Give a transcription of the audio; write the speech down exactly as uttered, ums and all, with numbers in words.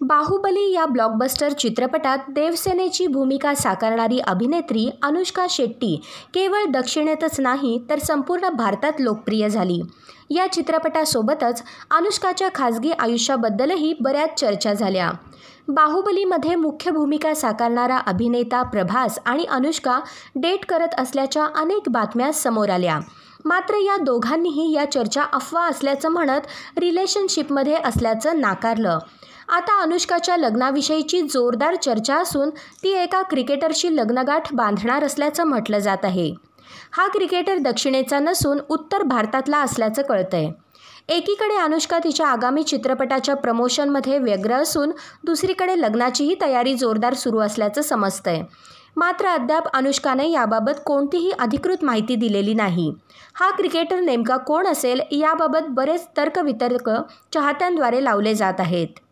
बाहुबली या ब्लॉकबस्टर चित्रपटात देवसेनेची भूमिका साकारणारी अभिनेत्री अनुष्का शेट्टी केवळ दक्षिणेतच नाही तर संपूर्ण भारतात लोकप्रिय झाली. या चित्रपटासोबतच अनुष्काच्या खासगी आयुष्याबद्दलही बऱ्याच चर्चा झाल्या. बाहुबलीमध्ये मुख्य भूमिका साकारणारा अभिनेता प्रभास आणि अनुष्का डेट करत असल्याच्या अनेक बातम्या समोर आल्या. मात्र या दोघांनीही या चर्चा अफवा असल्याचं म्हणत रिलेशनशिपमध्ये असल्याचं नाकारलं. आता अनुष्काच्या लग्नाविषयीची जोरदार चर्चा असून ती एका क्रिकेटरशी लग्नगाठ बांधणार असल्याचं म्हटलं जात आहे. हा क्रिकेटर दक्षिणेचा नसून उत्तर भारतातला असल्याचं कळतंय. एकीकडे अनुष्का तिच्या आगामी चित्रपटाच्या प्रमोशनमध्ये व्यग्र असून दुसरीकडे लग्नाचीही तयारी जोरदार सुरू असल्याचं समजतंय. मात्र अद्याप अनुष्काने याबाबत कोणतीही अधिकृत माहिती दिलेली नाही. हा क्रिकेटर नेमका कोण असेल याबाबत बरेच तर्कवितर्क चाहत्यांद्वारे लावले जात आहेत.